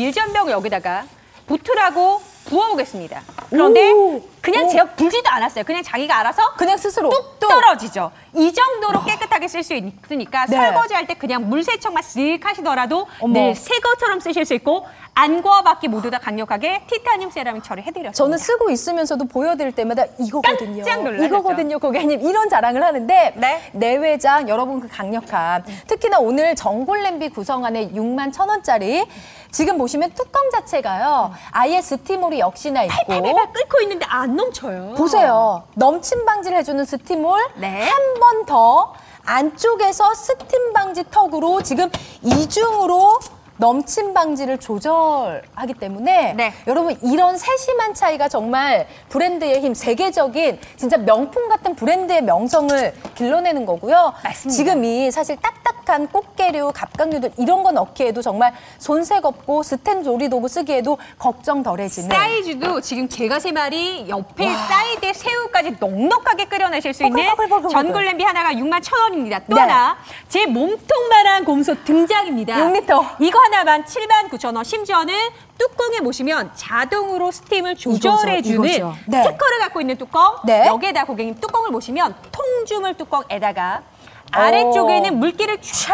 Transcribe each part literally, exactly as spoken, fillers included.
일전병 여기다가 부트라고 부어보겠습니다. 그런데 오, 그냥 오. 제가 불지도 않았어요. 그냥 자기가 알아서 그냥 스스로 뚝 떨어지죠. 이 정도로 깨끗하게 쓸 수 있으니까 네. 설거지할 때 그냥 물세척만 쓱 하시더라도 어머. 늘 새 것처럼 쓰실 수 있고 안과 밖에 모두 다 강력하게 티타늄 세라믹 처리해드렸습니다. 저는 쓰고 있으면서 보여드릴 때마다 이거거든요. 깜짝 놀라셨죠? 이거거든요, 고객님. 이런 자랑을 하는데 네. 내외장 여러분 그 강력함. 음. 특히나 오늘 전골 냄비 구성안에 육만 천 원짜리 지금 보시면 뚜껑 자체가요. 음. 아예 스티몰이 역시나 있고 팔팔팔 끓고 있는데 안 넘쳐요. 보세요. 넘침 방지를 해주는 스티몰 네. 한 번 더 안쪽에서 스팀 방지 턱으로 지금 이중으로 넘침 방지를 조절하기 때문에 네. 여러분 이런 세심한 차이가 정말 브랜드의 힘, 세계적인 진짜 명품 같은 브랜드의 명성을 길러내는 거고요. 맞습니다. 지금 이 사실 딱딱한 꽃게류, 갑각류들 이런 거 넣기에도 정말 손색 없고 스텐 조리도구 쓰기에도 걱정 덜해지는. 사이즈도 지금 개가 세 마리 옆에 와. 사이드에 새우까지 넉넉하게 끓여내실 수 있는 전골 냄비 하나가 육만 천 원입니다. 또 네. 하나 제 몸통만한 곰솥 등장입니다. 육 리터. 이거 하나만 칠만 구천 원. 심지어는 뚜껑에 보시면 자동으로 스팀을 조절해주는 네. 특허를 갖고 있는 뚜껑. 네. 여기에다 고객님 뚜껑을 보시면 통주물 뚜껑에다가 아래쪽에는 물기를 쫙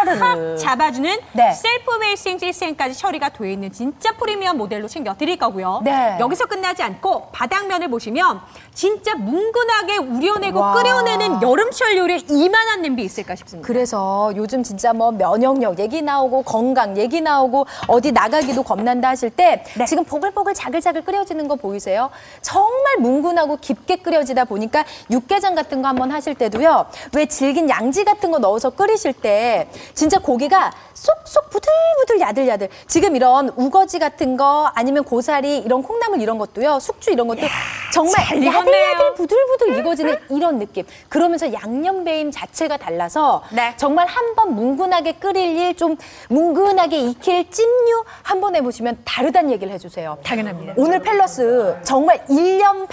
잡아주는 네. 셀프 베이싱 시스템까지 처리가 되어 있는 진짜 프리미엄 모델로 챙겨드릴 거고요. 네. 여기서 끝나지 않고 바닥면을 보시면 진짜 뭉근하게 우려내고 와. 끓여내는 여름철 요리에 이만한 냄비 있을까 싶습니다. 그래서 요즘 진짜 뭐 면역력 얘기 나오고 건강 얘기 나오고 어디 나가기도 겁난다 하실 때 네. 지금 보글보글 자글자글 끓여지는 거 보이세요? 정말 뭉근하고 깊게 끓여지다 보니까 육개장 같은 거 한번 하실 때도요. 왜 질긴 양지 같은 거 넣어서 끓이실 때 진짜 고기가 쏙쏙 부들부들 야들야들 지금 이런 우거지 같은 거 아니면 고사리 이런 콩나물 이런 것도요. 숙주 이런 것도 정말 야들야들 부들부들 익어지는 이런 느낌. 그러면서 양념 배임 자체가 달라서 네. 정말 한번 뭉근하게 끓일 일 좀 뭉근하게 익힐 찜류 한번 해보시면 다르다는 얘기를 해주세요. 당연합니다. 오늘 팰러스 정말 일 년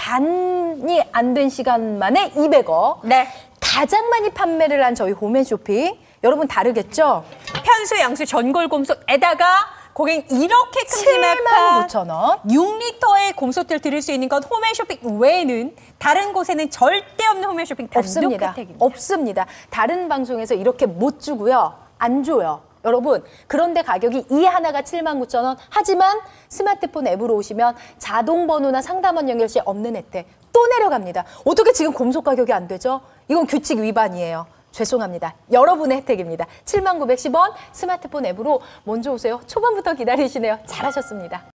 반이 안 된 시간 만에 이백 억. 네. 가장 많이 판매를 한 저희 홈앤쇼핑. 여러분 다르겠죠? 편수, 양수, 전골 곰솥에다가 고객님 이렇게 칠만 구천 원. 육 리터의 곰솥을 드릴 수 있는 건 홈앤쇼핑 외에는 다른 곳에는 절대 없는 홈앤쇼핑 단독 없습니다. 혜택입니다. 없습니다. 다른 방송에서 이렇게 못 주고요. 안 줘요. 여러분 그런데 가격이 이 하나가 칠만 구천 원. 하지만 스마트폰 앱으로 오시면 자동 번호나 상담원 연결 시 없는 혜택 또 내려갑니다. 어떻게 지금 곰솥 가격이 안 되죠? 이건 규칙 위반이에요. 죄송합니다. 여러분의 혜택입니다. 칠만 구백십 원 스마트폰 앱으로 먼저 오세요. 초반부터 기다리시네요. 잘하셨습니다.